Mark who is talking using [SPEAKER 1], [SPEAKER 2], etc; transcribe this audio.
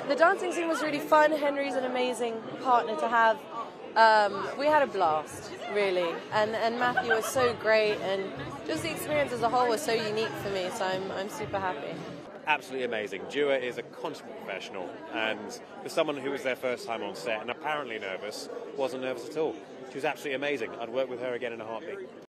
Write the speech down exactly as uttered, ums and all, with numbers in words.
[SPEAKER 1] The dancing scene was really fun. Henry's an amazing partner to have. Um, we had a blast, really, and and Matthew was so great, and just the experience as a whole was so unique for me. So I'm I'm super happy.
[SPEAKER 2] Absolutely amazing. Dua is a consummate professional, and for someone who was their first time on set and apparently nervous, wasn't nervous at all. She was absolutely amazing. I'd work with her again in a heartbeat.